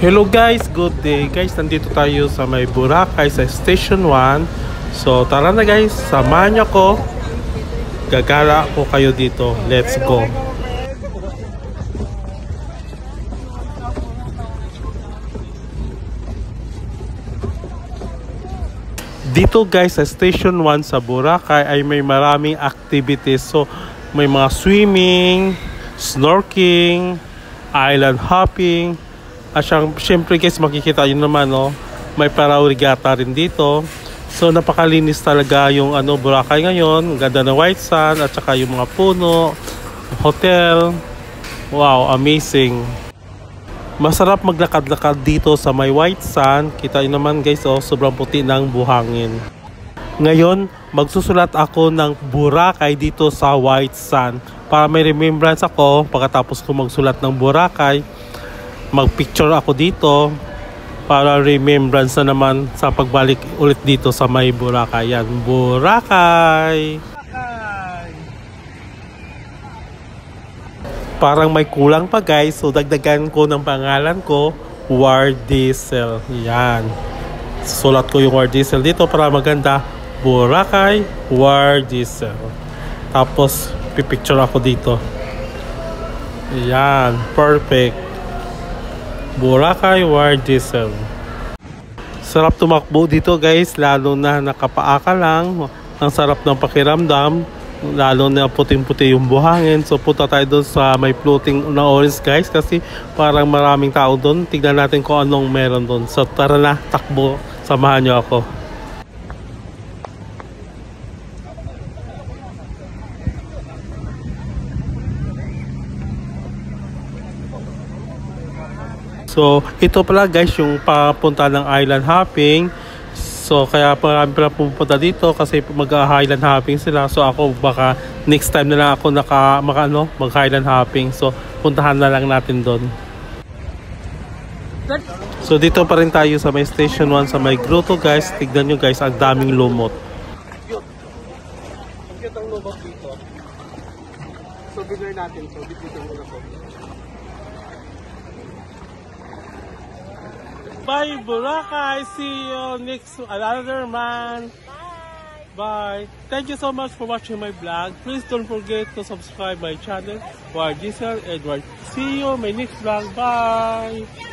Hello guys, good day guys. Nandito tayo sa may Boracay sa Station 1. So tara na guys, samahan niyo ko. Gagala ko kayo dito. Let's go. Dito guys sa Station 1 sa Boracay ay may maraming activities. So may mga swimming, snorkeling, island hopping. At syempre guys, makikita yun naman, no? May paraw regatta rin dito. So napakalinis talaga yung Boracay ngayon. Ganda ng white sand at saka yung mga puno, hotel. Wow, amazing. Masarap maglakad-lakad dito sa may white sand. Kita nyo naman guys, sobrang puti ng buhangin. Ngayon, magsusulat ako ng Boracay dito sa white sand para may remembrance ako pagkatapos ko magsulat ng Boracay. Mag-picture ako dito para remembrance na naman sa pagbalik ulit dito sa may Boracay. Yan, Boracay! Parang may kulang pa guys, so dagdagan ko ng pangalan ko, War Diesel. Yan. Sulat ko yung War Diesel dito para maganda. Boracay, War Diesel. Tapos, pipicture ako dito. Yan, perfect. Boracay War Diesel. Sarap tumakbo dito guys, lalo na nakapaa ka lang. Ang sarap ng pakiramdam, lalo na puting-puti yung buhangin. So punta tayo doon sa may floating na orange guys, kasi parang maraming tao doon. Tignan natin kung anong meron doon. So tara na, takbo, samahan nyo ako. So, ito pala guys yung papunta ng island hopping. So, kaya marami pala pupunta dito kasi mag-island hopping sila. So, ako baka next time na lang ako mag-island hopping. So, puntahan na lang natin doon. So, dito pa rin tayo sa may Station 1 sa may grotto guys. Tignan nyo guys, ang daming lumot. Ang cute ang lumot dito. So, bigay natin. So, bigyan mo na po. Bye Boracay, see you next another month. Bye. Thank you so much for watching my vlog. Please don't forget to subscribe my channel, War Diesel Edward. See you my next vlog. Bye.